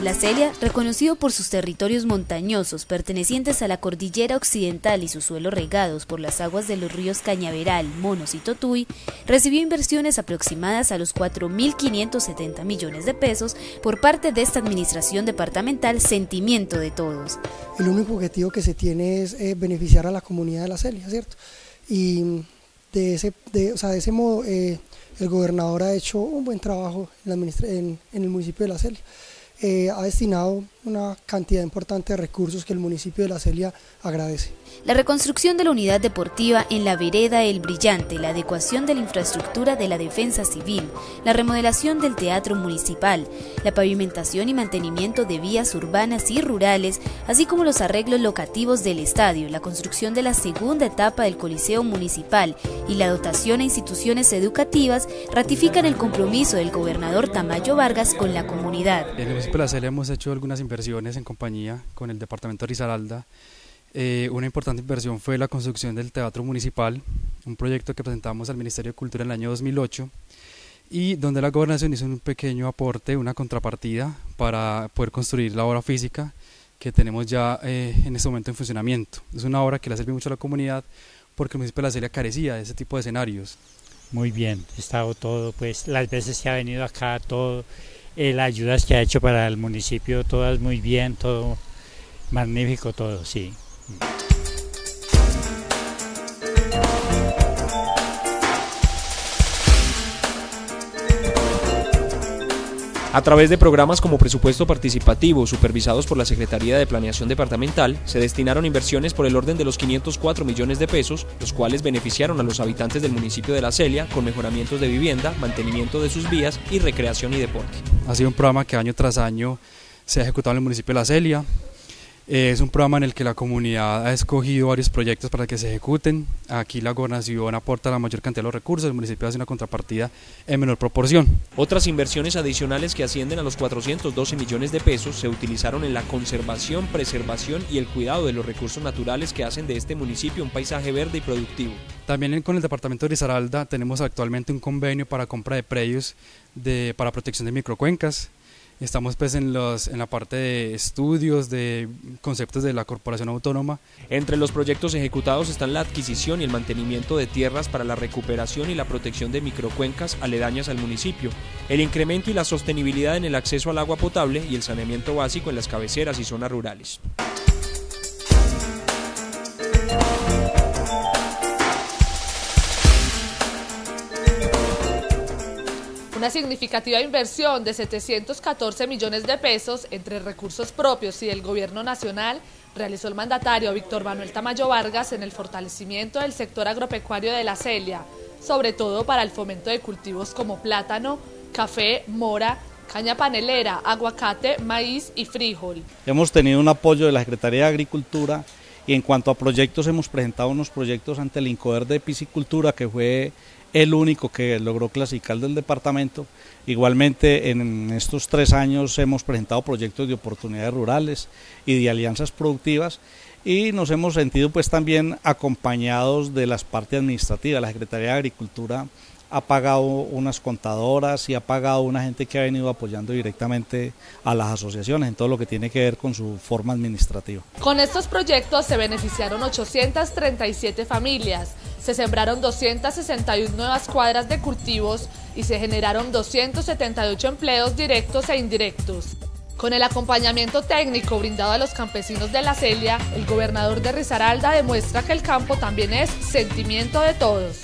La Celia, reconocido por sus territorios montañosos pertenecientes a la cordillera occidental y sus suelos regados por las aguas de los ríos Cañaveral, Monos y Totuí, recibió inversiones aproximadas a los 4.570 millones de pesos por parte de esta administración departamental Sentimiento de Todos. El único objetivo que se tiene es beneficiar a la comunidad de La Celia, ¿cierto? Y de ese modo el gobernador ha hecho un buen trabajo en el municipio de La Celia. Ha destinado una cantidad importante de recursos que el municipio de La Celia agradece. La reconstrucción de la unidad deportiva en la vereda El Brillante, la adecuación de la infraestructura de la defensa civil, la remodelación del teatro municipal, la pavimentación y mantenimiento de vías urbanas y rurales, así como los arreglos locativos del estadio, la construcción de la segunda etapa del Coliseo Municipal y la dotación a instituciones educativas ratifican el compromiso del gobernador Tamayo Vargas con la comunidad. En el municipio de La Celia hemos hecho algunas inversiones en compañía con el departamento de Risaralda. Una importante inversión fue la construcción del Teatro Municipal, un proyecto que presentamos al Ministerio de Cultura en el año 2008 y donde la gobernación hizo un pequeño aporte, una contrapartida para poder construir la obra física que tenemos ya en este momento en funcionamiento. Es una obra que le ha servido mucho a la comunidad porque el municipio de La Celia carecía de ese tipo de escenarios. Muy bien, ha estado todo, pues las veces que ha venido acá, todo, las ayudas que ha hecho para el municipio, todas muy bien, todo magnífico, todo, sí. A través de programas como Presupuesto Participativo, supervisados por la Secretaría de Planeación Departamental, se destinaron inversiones por el orden de los 504 millones de pesos, los cuales beneficiaron a los habitantes del municipio de La Celia con mejoramientos de vivienda, mantenimiento de sus vías y recreación y deporte. Ha sido un programa que año tras año se ha ejecutado en el municipio de La Celia. Es un programa en el que la comunidad ha escogido varios proyectos para que se ejecuten. Aquí la gobernación aporta la mayor cantidad de los recursos, el municipio hace una contrapartida en menor proporción. Otras inversiones adicionales que ascienden a los 412 millones de pesos se utilizaron en la conservación, preservación y el cuidado de los recursos naturales que hacen de este municipio un paisaje verde y productivo. También con el departamento de Risaralda tenemos actualmente un convenio para compra de predios para protección de microcuencas. Estamos pues en la parte de estudios, de conceptos de la corporación autónoma. Entre los proyectos ejecutados están la adquisición y el mantenimiento de tierras para la recuperación y la protección de microcuencas aledañas al municipio, el incremento y la sostenibilidad en el acceso al agua potable y el saneamiento básico en las cabeceras y zonas rurales. Una significativa inversión de 714 millones de pesos entre recursos propios y del gobierno nacional realizó el mandatario Víctor Manuel Tamayo Vargas en el fortalecimiento del sector agropecuario de La Celia, sobre todo para el fomento de cultivos como plátano, café, mora, caña panelera, aguacate, maíz y frijol. Hemos tenido un apoyo de la Secretaría de Agricultura y en cuanto a proyectos hemos presentado unos proyectos ante el INCODER de piscicultura que fue el único que logró clasificar del departamento. Igualmente en estos 3 años hemos presentado proyectos de oportunidades rurales y de alianzas productivas y nos hemos sentido pues también acompañados de las partes administrativas. La Secretaría de Agricultura ha pagado unas contadoras y ha pagado una gente que ha venido apoyando directamente a las asociaciones en todo lo que tiene que ver con su forma administrativa. Con estos proyectos se beneficiaron 837 familias, se sembraron 261 nuevas cuadras de cultivos y se generaron 278 empleos directos e indirectos. Con el acompañamiento técnico brindado a los campesinos de La Celia, el gobernador de Risaralda demuestra que el campo también es sentimiento de todos.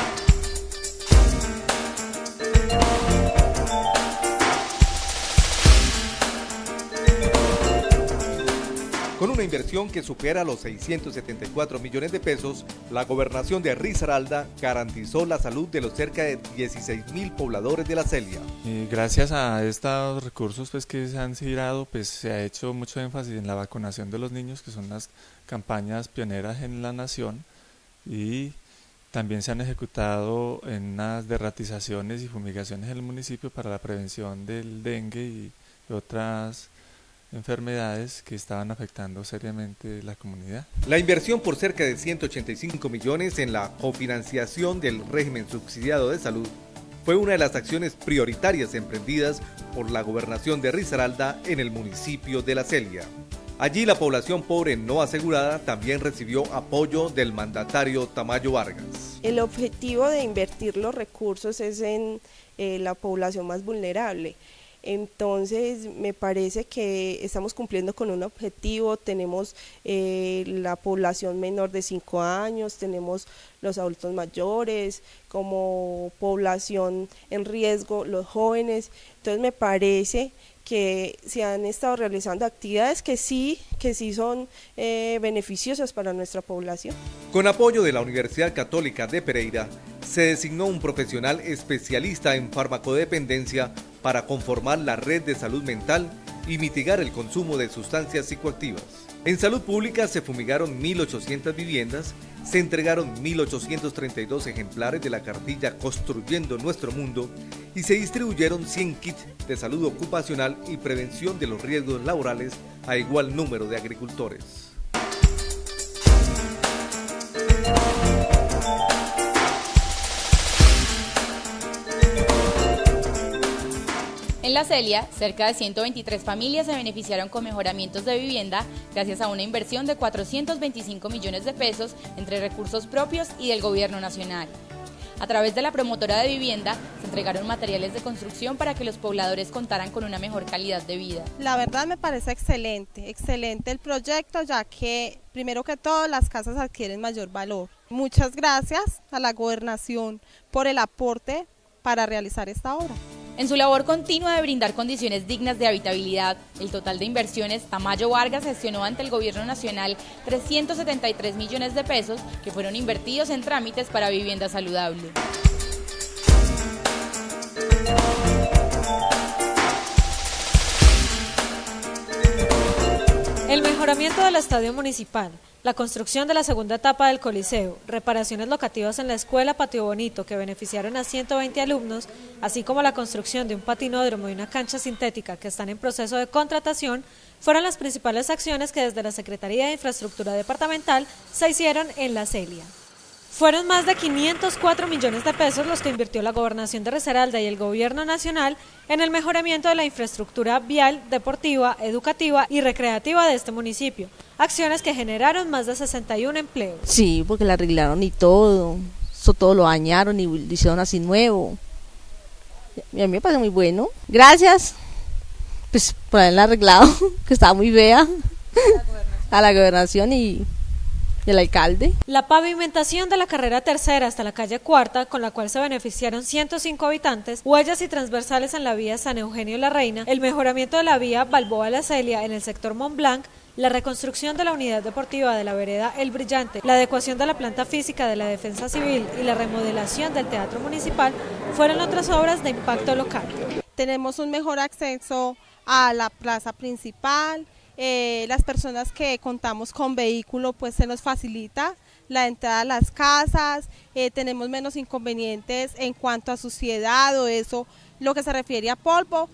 Con una inversión que supera los 674 millones de pesos, la gobernación de Risaralda garantizó la salud de los cerca de 16.000 pobladores de La Celia. Gracias a estos recursos pues, que se han girado, pues, se ha hecho mucho énfasis en la vacunación de los niños, que son las campañas pioneras en la nación, y también se han ejecutado en unas derratizaciones y fumigaciones en el municipio para la prevención del dengue y otras enfermedades que estaban afectando seriamente la comunidad. La inversión por cerca de 185 millones en la cofinanciación del régimen subsidiado de salud fue una de las acciones prioritarias emprendidas por la gobernación de Risaralda en el municipio de La Celia. Allí la población pobre no asegurada también recibió apoyo del mandatario Tamayo Vargas. El objetivo de invertir los recursos es en la población más vulnerable. Entonces me parece que estamos cumpliendo con un objetivo. Tenemos la población menor de 5 años, tenemos los adultos mayores, como población en riesgo los jóvenes. Entonces me parece que se han estado realizando actividades que sí son beneficiosas para nuestra población. Con apoyo de la Universidad Católica de Pereira, se designó un profesional especialista en farmacodependencia para conformar la red de salud mental y mitigar el consumo de sustancias psicoactivas. En salud pública se fumigaron 1.800 viviendas, se entregaron 1.832 ejemplares de la cartilla Construyendo Nuestro Mundo y se distribuyeron 100 kits de salud ocupacional y prevención de los riesgos laborales a igual número de agricultores. En La Celia, cerca de 123 familias se beneficiaron con mejoramientos de vivienda gracias a una inversión de 425 millones de pesos entre recursos propios y del gobierno nacional. A través de la promotora de vivienda se entregaron materiales de construcción para que los pobladores contaran con una mejor calidad de vida. La verdad me parece excelente el proyecto, ya que primero que todo las casas adquieren mayor valor. Muchas gracias a la gobernación por el aporte para realizar esta obra. En su labor continua de brindar condiciones dignas de habitabilidad, el total de inversiones, Tamayo Vargas gestionó ante el gobierno nacional 373 millones de pesos que fueron invertidos en trámites para vivienda saludable. El mejoramiento del estadio municipal, la construcción de la segunda etapa del Coliseo, reparaciones locativas en la escuela Patio Bonito que beneficiaron a 120 alumnos, así como la construcción de un patinódromo y una cancha sintética que están en proceso de contratación, fueron las principales acciones que desde la Secretaría de Infraestructura Departamental se hicieron en La Celia. Fueron más de 504 millones de pesos los que invirtió la Gobernación de Risaralda y el Gobierno Nacional en el mejoramiento de la infraestructura vial, deportiva, educativa y recreativa de este municipio, acciones que generaron más de 61 empleos. Sí, porque la arreglaron y todo lo dañaron y lo hicieron así nuevo. Y a mí me parece muy bueno. Gracias, pues por haberla arreglado, que estaba muy fea, a la gobernación y el alcalde. La pavimentación de la carrera tercera hasta la calle Cuarta, con la cual se beneficiaron 105 habitantes, huellas y transversales en la vía San Eugenio La Reina, el mejoramiento de la vía Balboa-La Celia en el sector Montblanc, la reconstrucción de la unidad deportiva de la vereda El Brillante, la adecuación de la planta física de la Defensa Civil y la remodelación del Teatro Municipal fueron otras obras de impacto local. Tenemos un mejor acceso a la plaza principal. Las personas que contamos con vehículo, pues se nos facilita la entrada a las casas, tenemos menos inconvenientes en cuanto a suciedad o eso, lo que se refiere a polvo.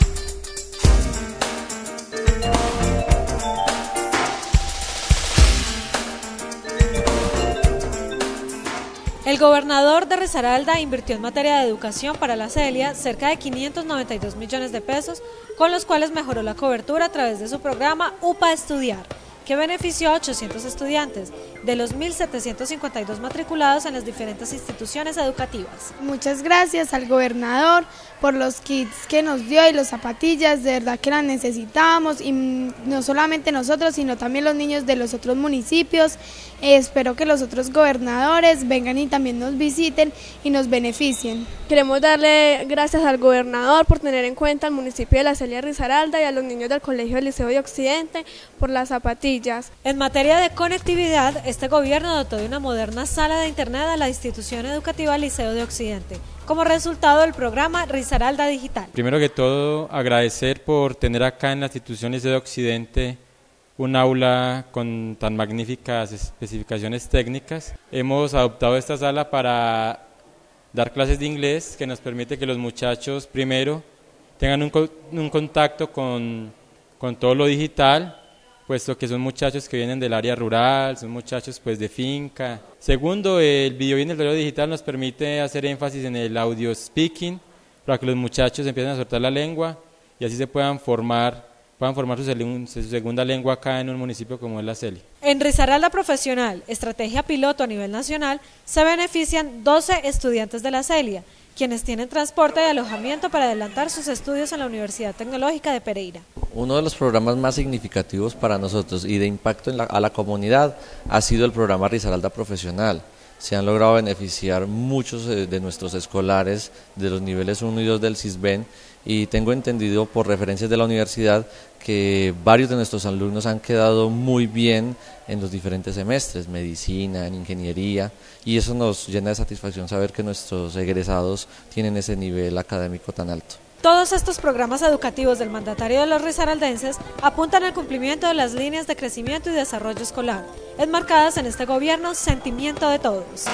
El gobernador de Risaralda invirtió en materia de educación para La Celia cerca de 592 millones de pesos, con los cuales mejoró la cobertura a través de su programa UPA Estudiar, que benefició a 800 estudiantes, de los 1.752 matriculados en las diferentes instituciones educativas. Muchas gracias al gobernador por los kits que nos dio y las zapatillas, de verdad que las necesitábamos, y no solamente nosotros, sino también los niños de los otros municipios. Espero que los otros gobernadores vengan y también nos visiten y nos beneficien. Queremos darle gracias al gobernador por tener en cuenta al municipio de La Celia Risaralda y a los niños del Colegio del Liceo de Occidente por las zapatillas. En materia de conectividad, este gobierno dotó de una moderna sala de internet a la institución educativa Liceo de Occidente, como resultado del programa Risaralda Digital. Primero que todo, agradecer por tener acá en la institución Liceo de Occidente un aula con tan magníficas especificaciones técnicas. Hemos adoptado esta sala para dar clases de inglés, que nos permite que los muchachos primero tengan un contacto con todo lo digital, puesto que son muchachos que vienen del área rural, son muchachos pues de finca. Segundo, el video y el radio digital nos permite hacer énfasis en el audio speaking, para que los muchachos empiecen a soltar la lengua y así se puedan formar su segunda lengua acá en un municipio como es La Celia. En Risaralda Profesional, estrategia piloto a nivel nacional, se benefician 12 estudiantes de La Celia, quienes tienen transporte y alojamiento para adelantar sus estudios en la Universidad Tecnológica de Pereira. Uno de los programas más significativos para nosotros y de impacto a la comunidad ha sido el programa Risaralda Profesional. Se han logrado beneficiar muchos de nuestros escolares de los niveles 1 y 2 del CISBEN, y tengo entendido por referencias de la universidad que varios de nuestros alumnos han quedado muy bien en los diferentes semestres, medicina, en ingeniería, y eso nos llena de satisfacción saber que nuestros egresados tienen ese nivel académico tan alto. Todos estos programas educativos del mandatario de los risaraldenses apuntan al cumplimiento de las líneas de crecimiento y desarrollo escolar, enmarcadas en este gobierno Sentimiento de Todos.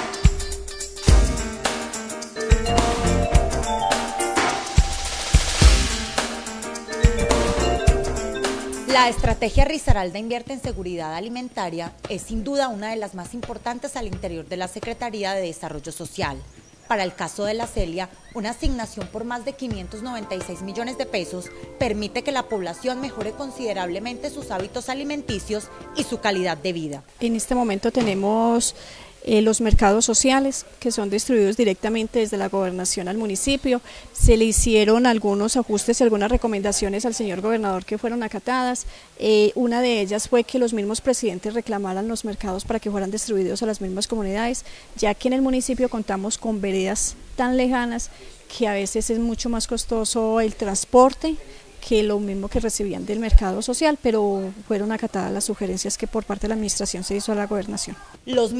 La estrategia Risaralda Invierte en Seguridad Alimentaria es sin duda una de las más importantes al interior de la Secretaría de Desarrollo Social. Para el caso de La Celia, una asignación por más de 596 millones de pesos permite que la población mejore considerablemente sus hábitos alimenticios y su calidad de vida. En este momento tenemos los mercados sociales que son distribuidos directamente desde la gobernación al municipio. Se le hicieron algunos ajustes y algunas recomendaciones al señor gobernador que fueron acatadas. Una de ellas fue que los mismos presidentes reclamaran los mercados para que fueran distribuidos a las mismas comunidades, ya que en el municipio contamos con veredas tan lejanas que a veces es mucho más costoso el transporte que lo mismo que recibían del mercado social, pero fueron acatadas las sugerencias que por parte de la administración se hizo a la gobernación. Los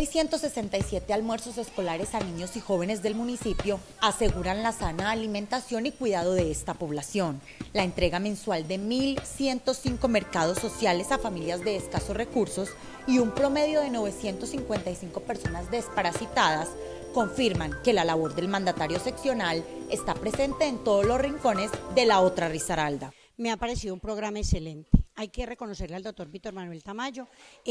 1.667 almuerzos escolares a niños y jóvenes del municipio aseguran la sana alimentación y cuidado de esta población. La entrega mensual de 1.105 mercados sociales a familias de escasos recursos y un promedio de 955 personas desparasitadas confirman que la labor del mandatario seccional está presente en todos los rincones de la otra Risaralda. Me ha parecido un programa excelente. Hay que reconocerle al doctor Víctor Manuel Tamayo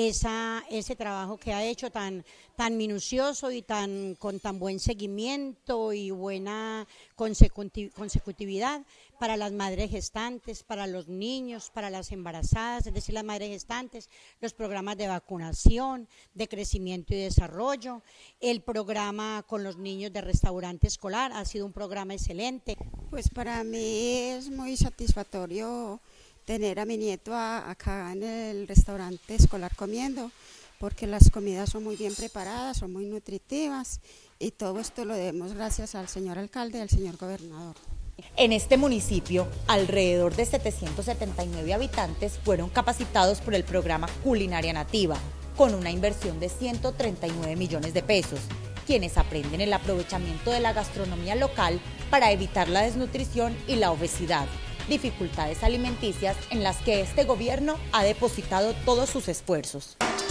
ese trabajo que ha hecho tan minucioso y con tan buen seguimiento y buena consecutividad para las madres gestantes, para los niños, para las embarazadas, es decir, las madres gestantes, los programas de vacunación, de crecimiento y desarrollo, el programa con los niños de restaurante escolar, ha sido un programa excelente. Pues para mí es muy satisfactorio tener a mi nieto acá en el restaurante escolar comiendo, porque las comidas son muy bien preparadas, son muy nutritivas, y todo esto lo debemos gracias al señor alcalde y al señor gobernador. En este municipio, alrededor de 779 habitantes fueron capacitados por el programa Culinaria Nativa, con una inversión de 139 millones de pesos, quienes aprenden el aprovechamiento de la gastronomía local para evitar la desnutrición y la obesidad, dificultades alimenticias en las que este gobierno ha depositado todos sus esfuerzos.